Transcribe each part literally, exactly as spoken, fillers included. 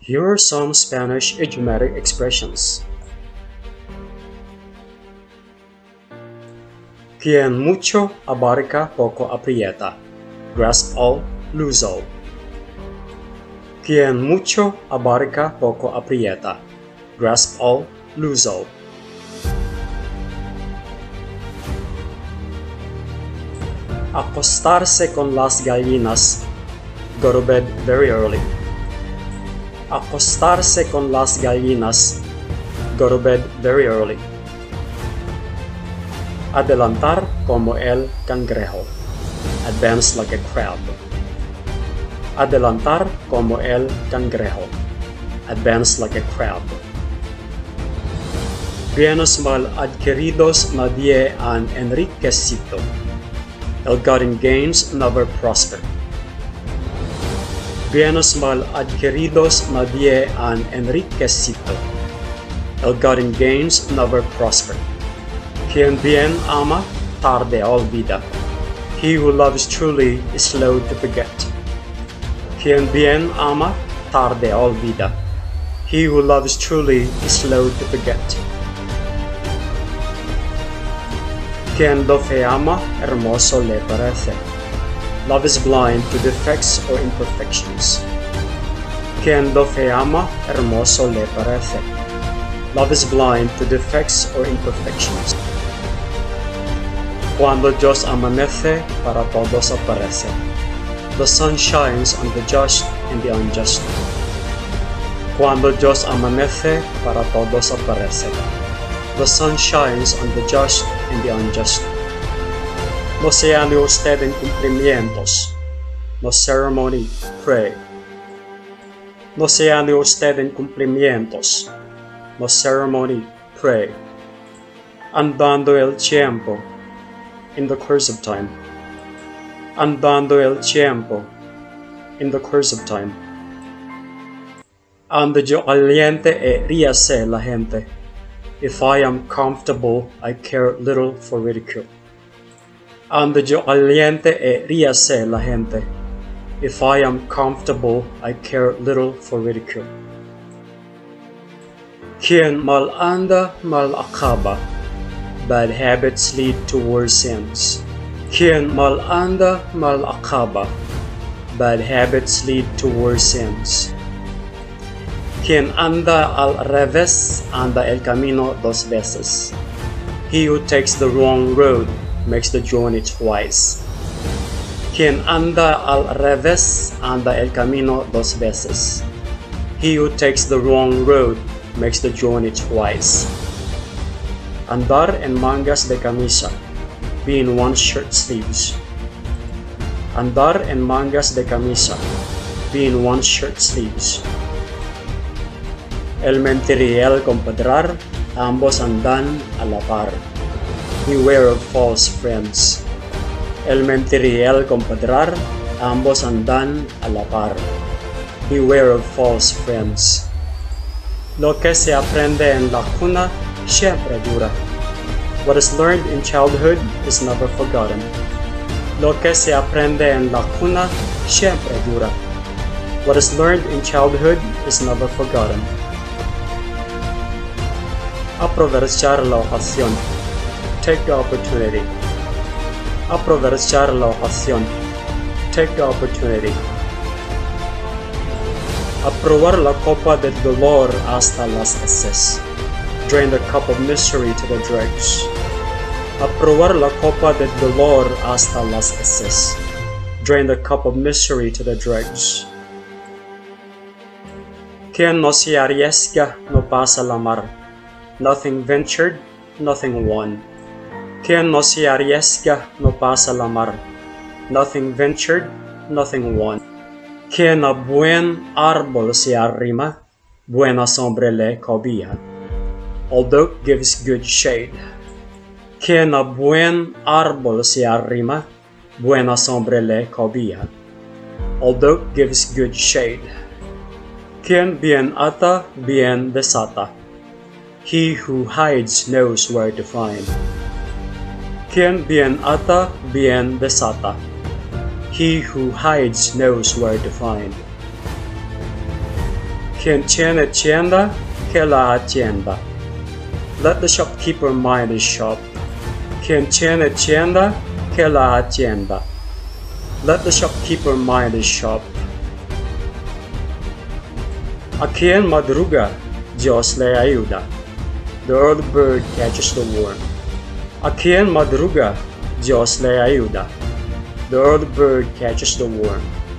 Here are some Spanish idiomatic expressions. Quien mucho abarca poco aprieta. Grasp all, lose all. Quien mucho abarca poco aprieta. Grasp all, lose all. Acostarse con las gallinas. Go to bed very early. Acostarse con las gallinas. Go to bed very early. Adelantar como el cangrejo. Advance like a crab. Adelantar como el cangrejo. Advance like a crab. Bienes mal adquiridos nadie han enriquecido. Ill-gotten gains never prosper. Bienes mal adquiridos nadie han enriquecido. Ill-gotten gains never prosper. Quien bien ama, tarde olvida. He who loves truly is slow to forget. Quien bien ama, tarde olvida. He who loves truly is slow to forget. Quien lo fe ama, hermoso le parece. Love is blind to defects or imperfections. Quien lo fe ama, hermoso le parece. Love is blind to defects or imperfections. Cuando Dios amanece, para todos aparece. The sun shines on the just and the unjust. Cuando Dios amanece, para todos aparece. The sun shines on the just and the unjust. No se ande usted en cumplimientos. No ceremony, pray. No se ande usted en cumplimientos. No ceremony, pray. Andando el tiempo. In the course of time. Andando el tiempo. In the course of time. Ando yo caliente e ríase la gente. If I am comfortable, I care little for ridicule. Ando yo caliente e ríase la gente. If I am comfortable, I care little for ridicule. Quien mal anda, mal acaba. Bad habits lead towards sins. Quien mal anda, mal acaba. Bad habits lead towards sins. Quien anda al revés, anda el camino dos veces. He who takes the wrong road makes the journey twice. Quien anda al revés, anda el camino dos veces. He who takes the wrong road makes the journey twice. Andar en mangas de camisa, be in one's shirt sleeves. Andar en mangas de camisa, be in one's shirt sleeves. El mentir y el compadrar, ambos andan a la par. Beware of false friends. El mentir y el compadrar, ambos andan a la par. Beware of false friends. Lo que se aprende en la cuna siempre dura. What is learned in childhood is never forgotten. Lo que se aprende en la cuna siempre dura. What is learned in childhood is never forgotten. Aprovechar la ocasión. Take the opportunity. Aprovechar la ocasión. Take the opportunity. Aprobar la copa del dolor hasta las heces. Drain the cup of misery to the dregs. Aprobar la copa del dolor hasta las heces. Drain the cup of misery to the dregs. Quien no se arriesga no pasa la mar. Nothing ventured, nothing won. Quien no se arriesga no pasa la mar. Nothing ventured, nothing won. Quien a buen árbol se arrima, buena sombra le cobija. Old oak gives good shade. Quien a buen árbol se arrima, buena sombra le cobija. Old oak gives good shade. Quien bien ata, bien desata. He who hides knows where to find. Quien bien ata, bien desata. He who hides knows where to find. Quien tiene tienda, que la atienda. Let the shopkeeper mind his shop. Quien tiene tienda, que la atienda. Let the shopkeeper mind his shop. A quien madruga, Dios le ayuda. The early bird catches the worm. A quien madruga, Dios le ayuda. The early bird catches the worm.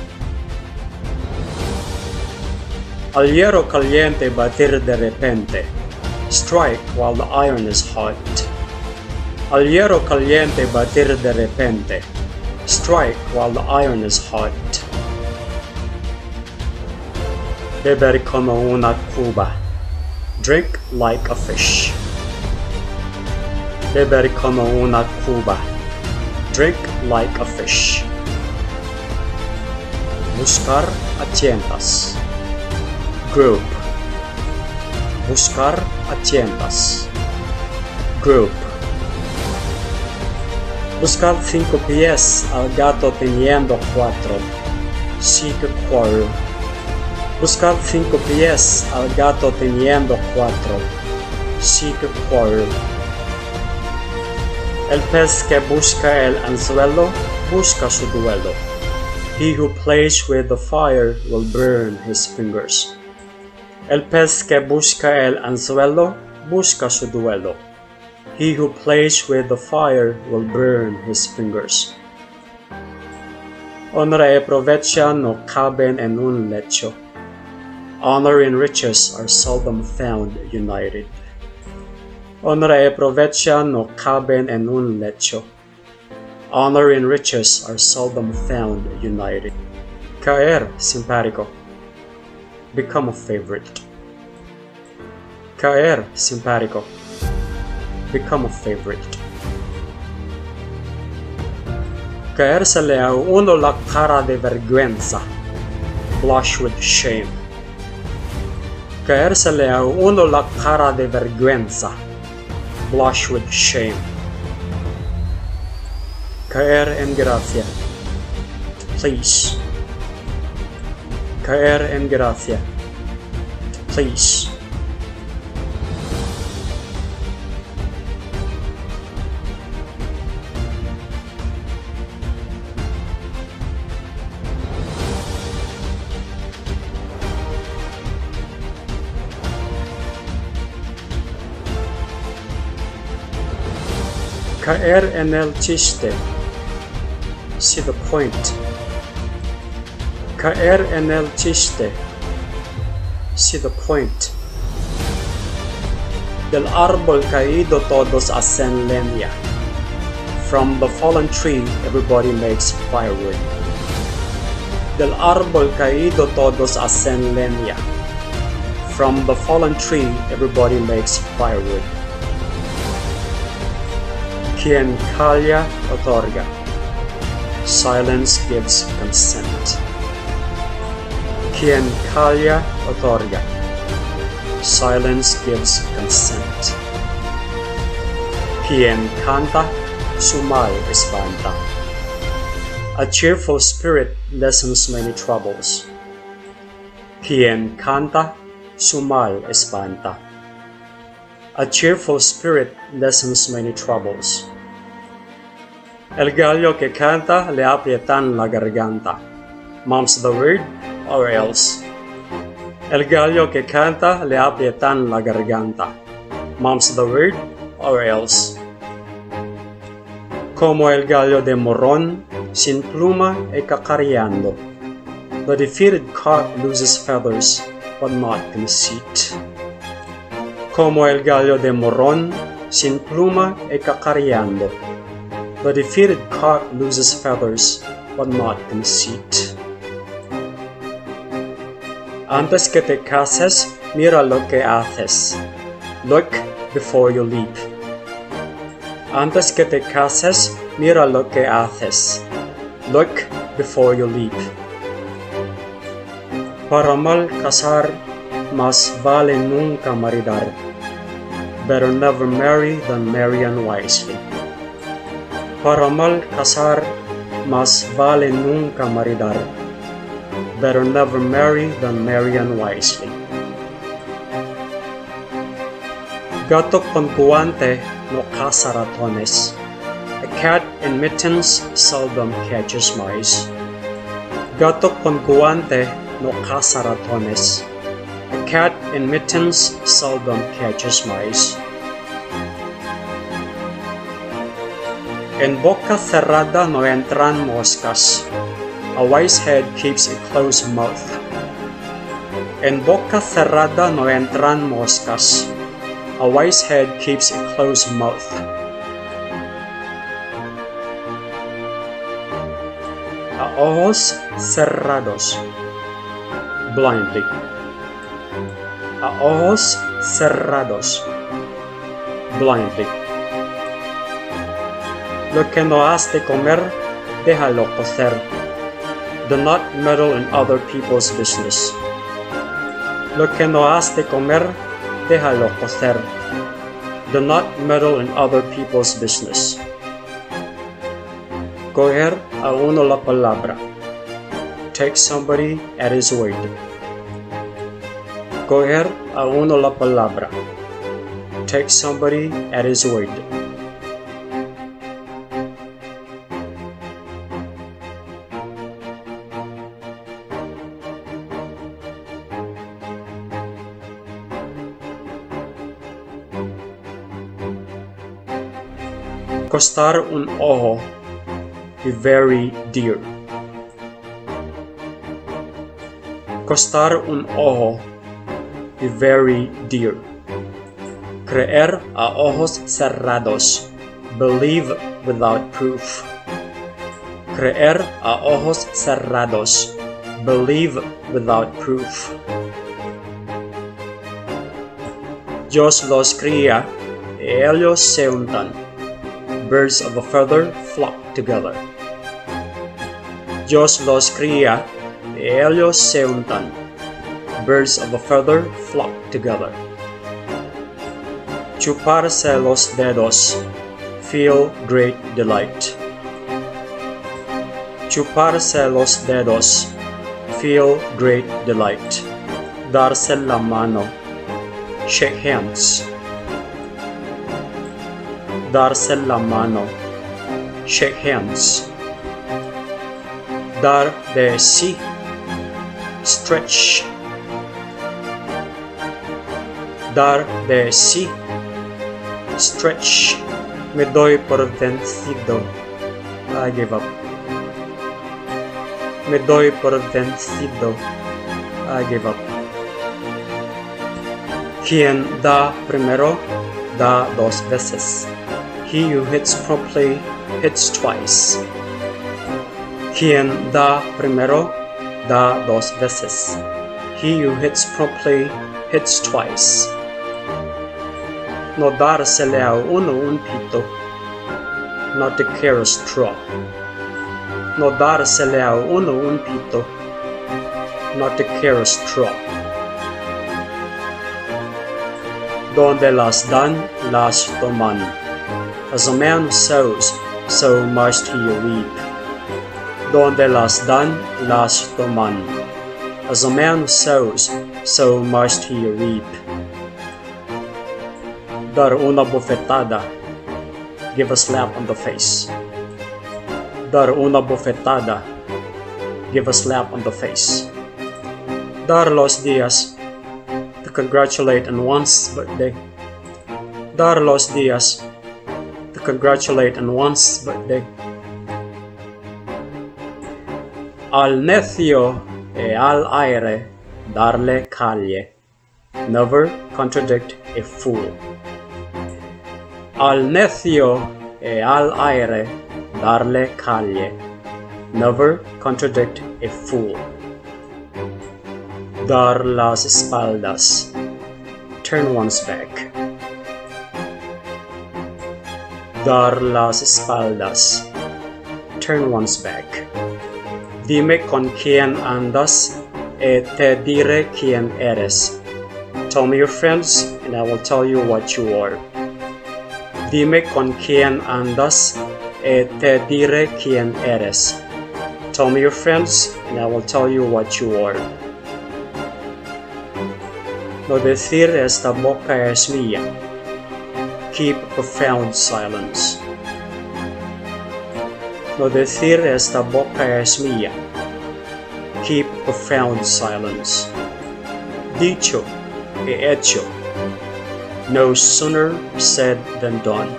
Al hierro caliente batir de repente. Strike while the iron is hot. Al hierro caliente batir de repente. Strike while the iron is hot. Beber como una cuba. Drink like a fish. Beber como una cuba. Drink like a fish. Buscar a tientas. Group. Buscar a tientas. Group. Buscar cinco pies al gato teniendo cuatro. Seek a quarrel. Buscar cinco pies al gato teniendo cuatro. Seek a quarrel. El pez que busca el anzuelo, busca su duelo. He who plays with the fire will burn his fingers. El pez que busca el anzuelo, busca su duelo. He who plays with the fire will burn his fingers. Honor y provecho no caben en un lecho. Honor and riches are seldom found united. Honor y provecho no caben en un lecho. Honor and riches are seldom found united. Caer simpático. Become a favorite. Caer simpático. Become a favorite. Caérsele a uno la cara de vergüenza. Blush with shame. Caérsele a uno la cara de vergüenza. Blush with shame. Caer en gracia. Please. Caer en gracia. Please. Caer en el chiste. See the point. Caer en el chiste. See the point. Del árbol caído todos hacen leña. From the fallen tree everybody makes firewood. Del árbol caído todos hacen leña. From the fallen tree everybody makes firewood. Quien calla otorga. Silence gives consent. Quien calla otorga. Silence gives consent. Quien canta, su mal espanta. A cheerful spirit lessens many troubles. Quien canta, su mal espanta. A cheerful spirit lessens many troubles. El gallo que canta le aprietan la garganta. Mum's the word, or else. El gallo que canta le aprietan la garganta. Mum's the word, or else. Como el gallo de morrón, sin pluma y cacareando. The defeated cock loses feathers, but not conceit. Como el gallo de morrón, sin pluma y cacareando. The defeated cock loses feathers, but not conceit. Antes que te cases, mira lo que haces. Look before you leap. Antes que te cases, mira lo que haces. Look before you leap. Para mal casar, más vale nunca maridar. Better never marry than marry unwisely. Para mal casar, más vale nunca maridar. Better never marry than marry unwisely. Gato con guante no caza ratones. A cat in mittens seldom catches mice. Gato con guante no caza ratones. A cat in mittens seldom catches mice. En boca cerrada no entran moscas. A wise head keeps a closed mouth. En boca cerrada no entran moscas. A wise head keeps a closed mouth. A ojos cerrados. Blindly. A ojos cerrados. Blindly. Lo que no has de comer, déjalo cocer. Do not meddle in other people's business. Lo que no has de comer, déjalo cocer. Do not meddle in other people's business. Coger a uno la palabra. Take somebody at his word. Coger a uno la palabra. Take somebody at his word. Costar un ojo, be very dear. Costar un ojo, be very dear. Creer a ojos cerrados, believe without proof. Creer a ojos cerrados, believe without proof. Dios los cría, ellos se untan. Birds of a feather flock together. Dios los cría, ellos se untan. Birds of a feather flock together. Chuparse los dedos, feel great delight. Chuparse los dedos, feel great delight. Darse la mano, shake hands. Darse la mano, shake hands. Dar de sí, stretch. Dar de sí, stretch. Me doy por vencido, I give up. Me doy por vencido, I give up. Quien da primero, da dos veces. He who hits promptly, hits twice. Quien da primero, da dos veces. He who hits promptly, hits twice. No dársele a uno un pito, not to carry a straw. No dársele a uno un pito, not to carry a straw. Donde las dan, las toman. As a man sows, so must he reap. Donde las dan, las toman. As a man sows, so must he reap. Dar una bofetada, give a slap on the face. Dar una bofetada, give a slap on the face. Dar los días, to congratulate on one's birthday. Dar los días, to congratulate on one's birthday. Al necio e al aire darle calle. Never contradict a fool. Al necio e al aire darle calle. Never contradict a fool. Dar las espaldas. Turn one's back. Dar las espaldas. Turn one's back. Dime con quién andas, e te diré quién eres. Tell me your friends, and I will tell you what you are. Dime con quién andas, e te diré quién eres. Tell me your friends, and I will tell you what you are. No decir esta boca es mía, Keep profound silence. No decir esta boca es mía. Keep profound silence. Dicho y hecho. No sooner said than done.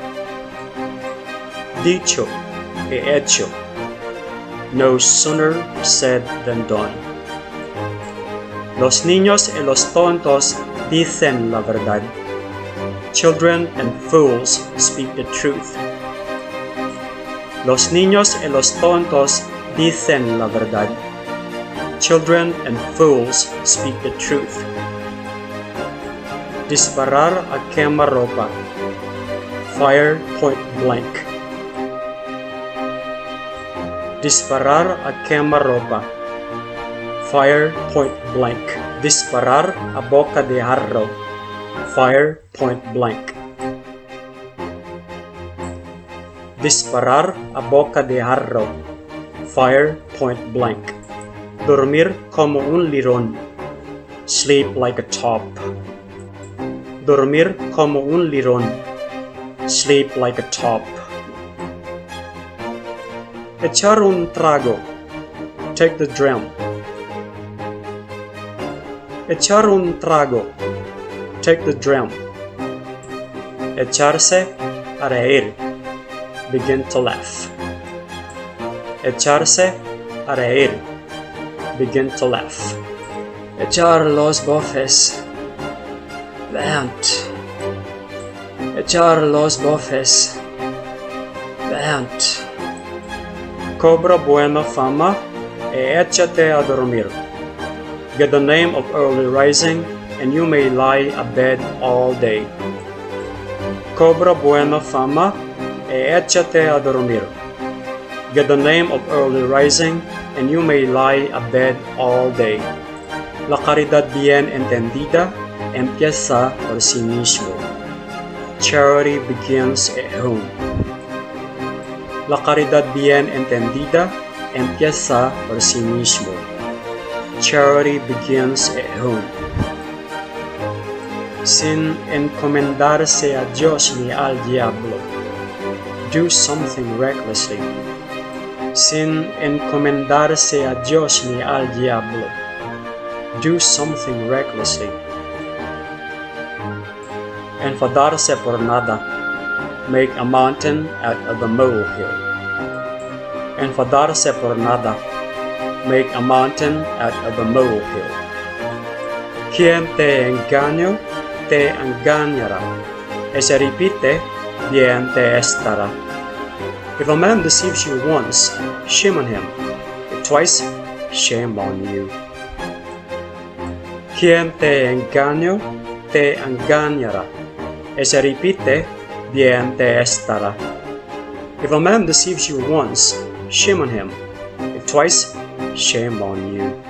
Dicho y hecho. No sooner said than done. Los niños y los tontos dicen la verdad. Children and fools speak the truth. Los niños y los tontos dicen la verdad. Children and fools speak the truth. Disparar a quemarropa. Fire point blank. Disparar a quemarropa. Fire point blank. Disparar a boca de jarro. Fire point blank. Disparar a boca de jarro. Fire point blank. Dormir como un lirón. Sleep like a top. Dormir como un lirón. Sleep like a top. Echar un trago. Take the dram. Echar un trago. Take the dram. Echarse a reír. Begin to laugh. Echarse a reír. Begin to laugh. Echar los bofes. Vent. Echar los bofes. Vent. Cobra buena fama e échate a dormir. Get the name of early rising, and you may lie abed all day. Cobra buena fama e échate a dormir. Get the name of early rising, and you may lie abed all day. La caridad bien entendida empieza por sí mismo. Charity begins at home. La caridad bien entendida empieza por sí mismo. Charity begins at home. Sin encomendarse a Dios ni al diablo. Do something recklessly. Sin encomendarse a Dios ni al diablo. Do something recklessly. Enfadarse por nada. Make a mountain out of a molehill. Enfadarse por nada. Make a mountain out of a molehill. Quien te engañó, te engañará. Y se repite, bien te estará. If a man deceives you once, shame on him. If twice, shame on you. Quien te engañó, te engañará. Y se repite, bien te estará. If a man deceives you once, shame on him. If twice, shame on you.